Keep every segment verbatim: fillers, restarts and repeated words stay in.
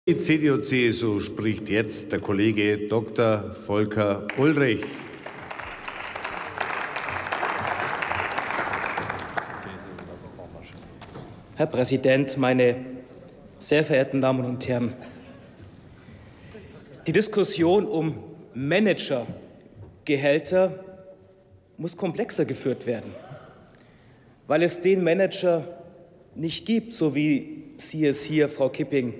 Die C D U C S U spricht jetzt der Kollege Doktor Volker Ullrich. Herr Präsident, meine sehr verehrten Damen und Herren! Die Diskussion um Managergehälter muss komplexer geführt werden, weil es den Manager nicht gibt, so wie Sie es hier, Frau Kipping,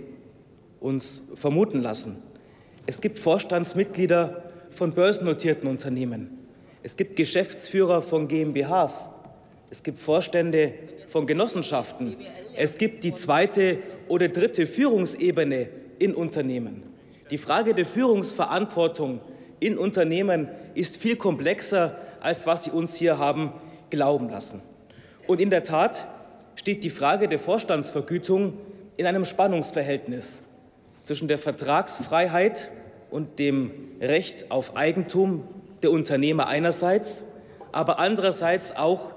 uns vermuten lassen. Es gibt Vorstandsmitglieder von börsennotierten Unternehmen. Es gibt Geschäftsführer von GmbHs. Es gibt Vorstände von Genossenschaften. Es gibt die zweite oder dritte Führungsebene in Unternehmen. Die Frage der Führungsverantwortung in Unternehmen ist viel komplexer, als was Sie uns hier haben glauben lassen. Und in der Tat steht die Frage der Vorstandsvergütung in einem Spannungsverhältnis zwischen der Vertragsfreiheit und dem Recht auf Eigentum der Unternehmer einerseits, aber andererseits auch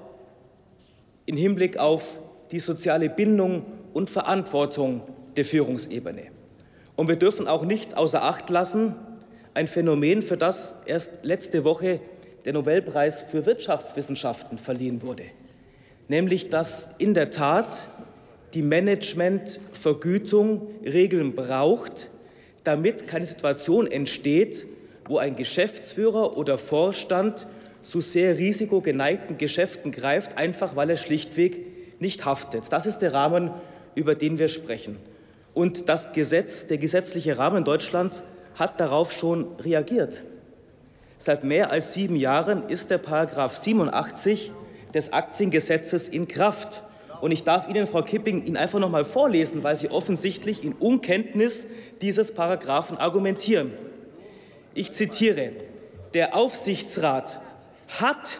im Hinblick auf die soziale Bindung und Verantwortung der Führungsebene. Und wir dürfen auch nicht außer Acht lassen, ein Phänomen, für das erst letzte Woche der Nobelpreis für Wirtschaftswissenschaften verliehen wurde, nämlich dass in der Tat die Managementvergütung Regeln braucht, damit keine Situation entsteht, wo ein Geschäftsführer oder Vorstand zu sehr risikogeneigten Geschäften greift, einfach weil er schlichtweg nicht haftet. Das ist der Rahmen, über den wir sprechen. Und das Gesetz, der gesetzliche Rahmen in Deutschland hat darauf schon reagiert. Seit mehr als sieben Jahren ist der Paragraph siebenundachtzig des Aktiengesetzes in Kraft. Und ich darf Ihnen, Frau Kipping, ihn einfach noch mal vorlesen, weil Sie offensichtlich in Unkenntnis dieses Paragraphen argumentieren. Ich zitiere: Der Aufsichtsrat hat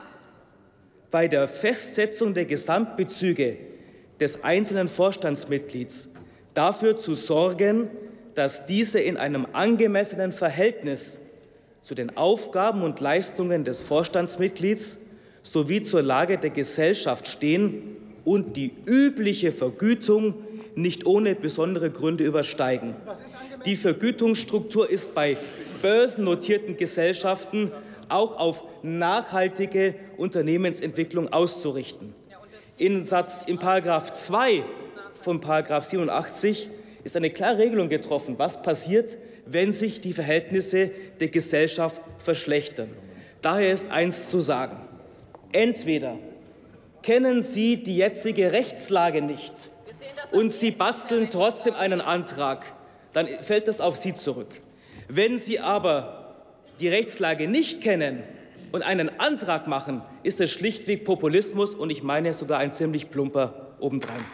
bei der Festsetzung der Gesamtbezüge des einzelnen Vorstandsmitglieds dafür zu sorgen, dass diese in einem angemessenen Verhältnis zu den Aufgaben und Leistungen des Vorstandsmitglieds sowie zur Lage der Gesellschaft stehen und die übliche Vergütung nicht ohne besondere Gründe übersteigen. Die Vergütungsstruktur ist bei börsennotierten Gesellschaften auch auf nachhaltige Unternehmensentwicklung auszurichten. In Satz, in Paragraph zwei von Paragraph siebenundachtzig ist eine klare Regelung getroffen, was passiert, wenn sich die Verhältnisse der Gesellschaft verschlechtern. Daher ist eins zu sagen: Entweder kennen Sie die jetzige Rechtslage nicht und Sie basteln trotzdem einen Antrag, dann fällt das auf Sie zurück. Wenn Sie aber die Rechtslage nicht kennen und einen Antrag machen, ist es schlichtweg Populismus und ich meine sogar ein ziemlich plumper obendrein.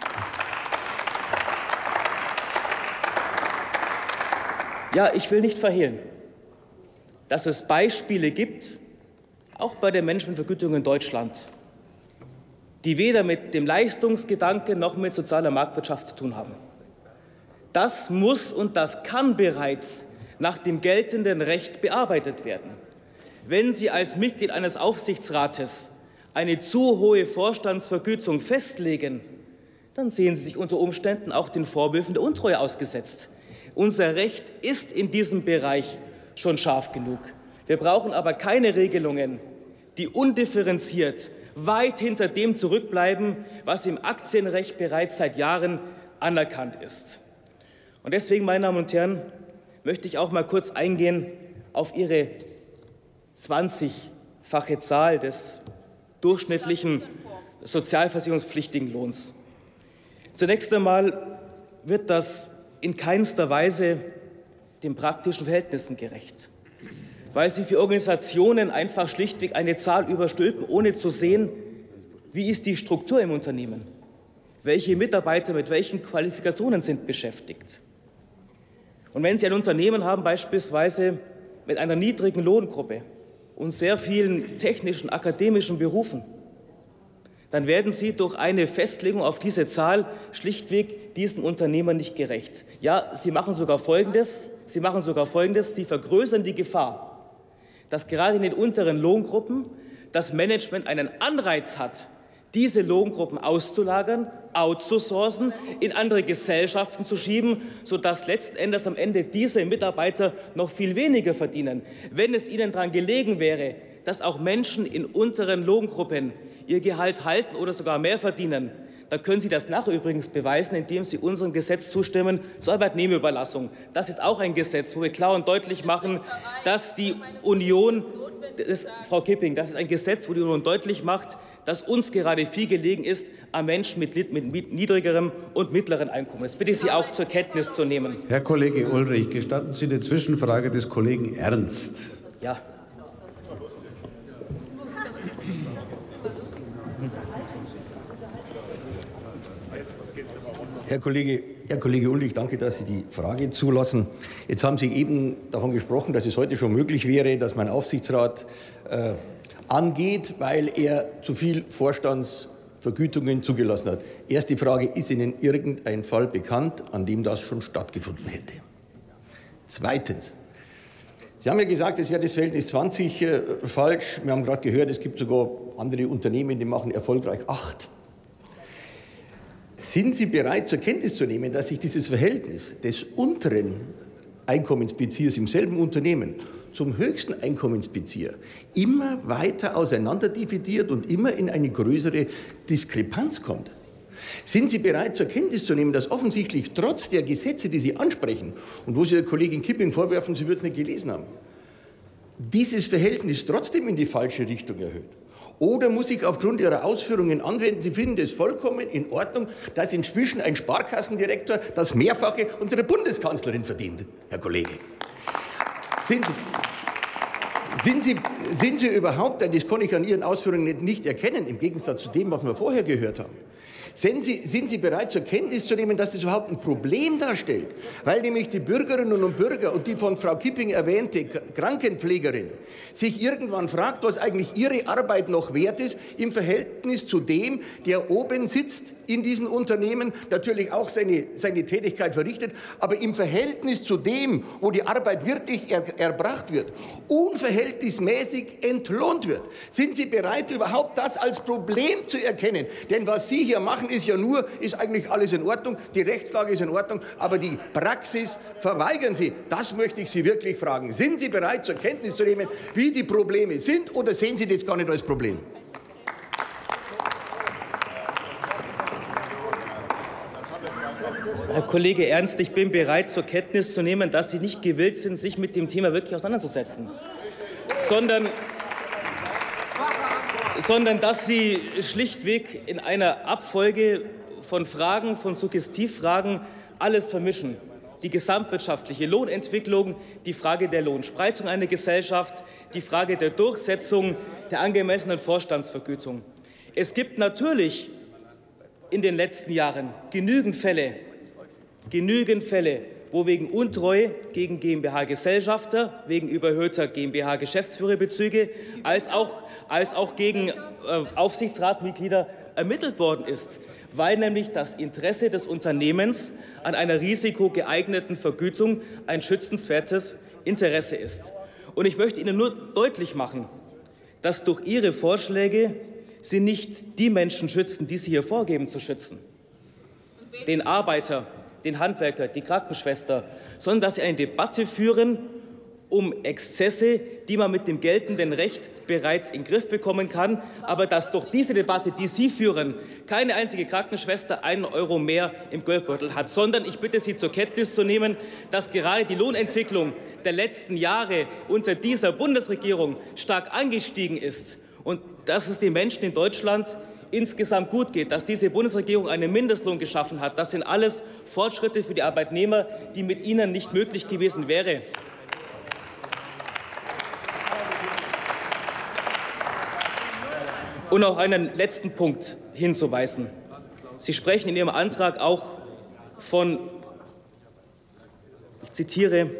Ja, ich will nicht verhehlen, dass es Beispiele gibt, auch bei der Managementvergütung in Deutschland, die weder mit dem Leistungsgedanken noch mit sozialer Marktwirtschaft zu tun haben. Das muss und das kann bereits nach dem geltenden Recht bearbeitet werden. Wenn Sie als Mitglied eines Aufsichtsrates eine zu hohe Vorstandsvergütung festlegen, dann sehen Sie sich unter Umständen auch den Vorwürfen der Untreue ausgesetzt. Unser Recht ist in diesem Bereich schon scharf genug. Wir brauchen aber keine Regelungen, die undifferenziert weit hinter dem zurückbleiben, was im Aktienrecht bereits seit Jahren anerkannt ist. Und deswegen, meine Damen und Herren, möchte ich auch mal kurz eingehen auf Ihre zwanzigfache Zahl des durchschnittlichen sozialversicherungspflichtigen Lohns. Zunächst einmal wird das in keinster Weise den praktischen Verhältnissen gerecht, weil Sie für Organisationen einfach schlichtweg eine Zahl überstülpen, ohne zu sehen, wie ist die Struktur im Unternehmen, welche Mitarbeiter mit welchen Qualifikationen sind beschäftigt. Und wenn Sie ein Unternehmen haben, beispielsweise mit einer niedrigen Lohngruppe und sehr vielen technischen, akademischen Berufen, dann werden Sie durch eine Festlegung auf diese Zahl schlichtweg diesen Unternehmern nicht gerecht. Ja, Sie machen sogar Folgendes, Sie machen sogar Folgendes, Sie vergrößern die Gefahr, dass gerade in den unteren Lohngruppen das Management einen Anreiz hat, diese Lohngruppen auszulagern, outzusourcen, in andere Gesellschaften zu schieben, sodass letzten Endes am Ende diese Mitarbeiter noch viel weniger verdienen. Wenn es Ihnen daran gelegen wäre, dass auch Menschen in unteren Lohngruppen ihr Gehalt halten oder sogar mehr verdienen, dann können Sie das nachher übrigens beweisen, indem Sie unserem Gesetz zustimmen zur Arbeitnehmerüberlassung. Das ist auch ein Gesetz, wo wir klar und deutlich machen, dass die Union, das, Frau Kipping, das ist ein Gesetz, wo die Union deutlich macht, dass uns gerade viel gelegen ist an Menschen mit, mit niedrigerem und mittleren Einkommen. Das bitte ich Sie auch zur Kenntnis zu nehmen. Herr Kollege Ulrich, gestatten Sie eine Zwischenfrage des Kollegen Ernst? Ja. Herr Kollege, Herr Kollege Ulrich, danke, dass Sie die Frage zulassen. Jetzt haben Sie eben davon gesprochen, dass es heute schon möglich wäre, dass mein Aufsichtsrat äh, angeht, weil er zu viel Vorstandsvergütungen zugelassen hat. Erste Frage, ist Ihnen irgendein Fall bekannt, an dem das schon stattgefunden hätte? Zweitens. Sie haben ja gesagt, es wäre das Verhältnis zwanzig äh, falsch. Wir haben gerade gehört, es gibt sogar andere Unternehmen, die machen erfolgreich acht. Sind Sie bereit, zur Kenntnis zu nehmen, dass sich dieses Verhältnis des unteren Einkommensbeziehers im selben Unternehmen zum höchsten Einkommensbezieher immer weiter auseinanderdividiert und immer in eine größere Diskrepanz kommt? Sind Sie bereit, zur Kenntnis zu nehmen, dass offensichtlich trotz der Gesetze, die Sie ansprechen und wo Sie der Kollegin Kipping vorwerfen, sie würde es nicht gelesen haben, dieses Verhältnis trotzdem in die falsche Richtung erhöht? Oder muss ich aufgrund Ihrer Ausführungen anwenden, Sie finden es vollkommen in Ordnung, dass inzwischen ein Sparkassendirektor das Mehrfache unserer Bundeskanzlerin verdient, Herr Kollege? Sind Sie, sind Sie, sind Sie überhaupt, das kann ich an Ihren Ausführungen nicht, nicht erkennen, im Gegensatz zu dem, was wir vorher gehört haben, sind Sie, sind Sie bereit, zur Kenntnis zu nehmen, dass es überhaupt ein Problem darstellt? Weil nämlich die Bürgerinnen und Bürger und die von Frau Kipping erwähnte Krankenpflegerin sich irgendwann fragt, was eigentlich ihre Arbeit noch wert ist im Verhältnis zu dem, der oben sitzt in diesen Unternehmen, natürlich auch seine, seine Tätigkeit verrichtet, aber im Verhältnis zu dem, wo die Arbeit wirklich er, erbracht wird, unverhältnismäßig entlohnt wird. Sind Sie bereit, überhaupt das als Problem zu erkennen? Denn was Sie hier machen, ist ja nur, ist eigentlich alles in Ordnung, die Rechtslage ist in Ordnung, aber die Praxis verweigern Sie. Das möchte ich Sie wirklich fragen. Sind Sie bereit, zur Kenntnis zu nehmen, wie die Probleme sind, oder sehen Sie das gar nicht als Problem? Herr Kollege Ernst, ich bin bereit, zur Kenntnis zu nehmen, dass Sie nicht gewillt sind, sich mit dem Thema wirklich auseinanderzusetzen, sondern, sondern dass Sie schlichtweg in einer Abfolge von Fragen, von Suggestivfragen alles vermischen. Die gesamtwirtschaftliche Lohnentwicklung, die Frage der Lohnspreizung einer Gesellschaft, die Frage der Durchsetzung der angemessenen Vorstandsvergütung. Es gibt natürlich in den letzten Jahren genügend Fälle, genügend Fälle, wo wegen Untreue gegen GmbH-Gesellschafter, wegen überhöhter GmbH-Geschäftsführerbezüge, als auch, als auch gegen äh, Aufsichtsratmitglieder ermittelt worden ist, weil nämlich das Interesse des Unternehmens an einer risikogeeigneten Vergütung ein schützenswertes Interesse ist. Und ich möchte Ihnen nur deutlich machen, dass durch Ihre Vorschläge Sie nicht die Menschen schützen, die Sie hier vorgeben zu schützen, den Arbeiter, den Handwerker, die Krankenschwester, sondern dass Sie eine Debatte führen um Exzesse, die man mit dem geltenden Recht bereits in den Griff bekommen kann, aber dass durch diese Debatte, die Sie führen, keine einzige Krankenschwester einen Euro mehr im Geldbeutel hat, sondern ich bitte Sie zur Kenntnis zu nehmen, dass gerade die Lohnentwicklung der letzten Jahre unter dieser Bundesregierung stark angestiegen ist und dass es den Menschen in Deutschland insgesamt gut geht, dass diese Bundesregierung einen Mindestlohn geschaffen hat. Das sind alles Fortschritte für die Arbeitnehmer, die mit Ihnen nicht möglich gewesen wären. Und auf einen letzten Punkt hinzuweisen. Sie sprechen in Ihrem Antrag auch von, ich zitiere,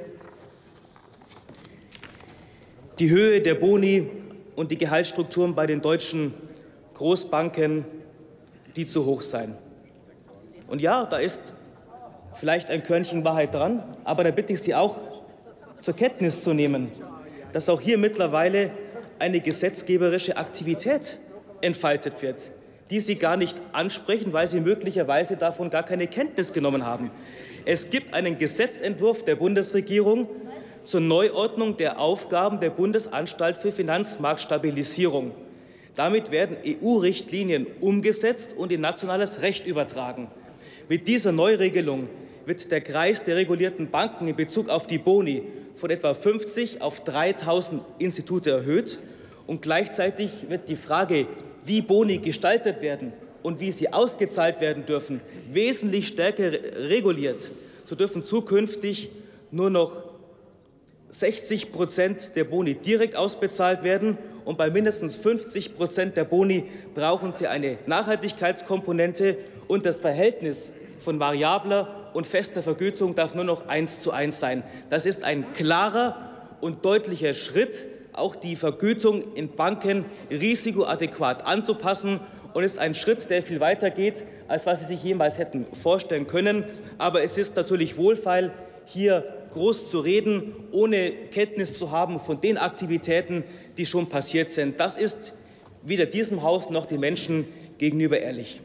die Höhe der Boni und die Gehaltsstrukturen bei den deutschen Großbanken, die zu hoch seien. Und ja, da ist vielleicht ein Körnchen Wahrheit dran, aber da bitte ich Sie auch zur Kenntnis zu nehmen, dass auch hier mittlerweile eine gesetzgeberische Aktivität entfaltet wird. die Sie gar nicht ansprechen, weil Sie möglicherweise davon gar keine Kenntnis genommen haben. Es gibt einen Gesetzentwurf der Bundesregierung zur Neuordnung der Aufgaben der Bundesanstalt für Finanzmarktstabilisierung. Damit werden E U-Richtlinien umgesetzt und in nationales Recht übertragen. Mit dieser Neuregelung wird der Kreis der regulierten Banken in Bezug auf die Boni von etwa fünfzig auf dreitausend Institute erhöht. Und gleichzeitig wird die Frage, wie Boni gestaltet werden und wie sie ausgezahlt werden dürfen, wesentlich stärker reguliert. So dürfen zukünftig nur noch sechzig Prozent der Boni direkt ausbezahlt werden, und bei mindestens fünfzig Prozent der Boni brauchen sie eine Nachhaltigkeitskomponente, und das Verhältnis von variabler und fester Vergütung darf nur noch eins zu eins sein. Das ist ein klarer und deutlicher Schritt, auch die Vergütung in Banken risikoadäquat anzupassen, und ist ein Schritt, der viel weiter geht, als was Sie sich jemals hätten vorstellen können. Aber es ist natürlich wohlfeil, hier groß zu reden, ohne Kenntnis zu haben von den Aktivitäten, die schon passiert sind. Das ist weder diesem Haus noch den Menschen gegenüber ehrlich.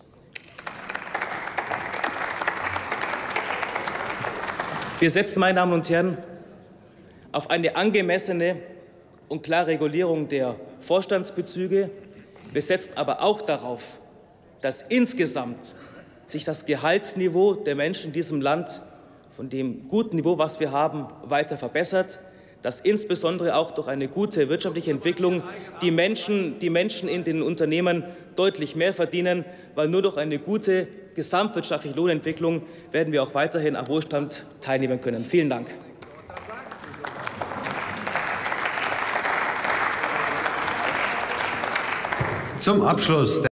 Wir setzen, meine Damen und Herren, auf eine angemessene und klare Regulierung der Vorstandsbezüge. Wir setzen aber auch darauf, dass insgesamt sich das Gehaltsniveau der Menschen in diesem Land von dem guten Niveau, was wir haben, weiter verbessert, dass insbesondere auch durch eine gute wirtschaftliche Entwicklung die Menschen, die Menschen in den Unternehmen deutlich mehr verdienen, weil nur durch eine gute gesamtwirtschaftliche Lohnentwicklung werden wir auch weiterhin am Wohlstand teilnehmen können. Vielen Dank. Zum Abschluss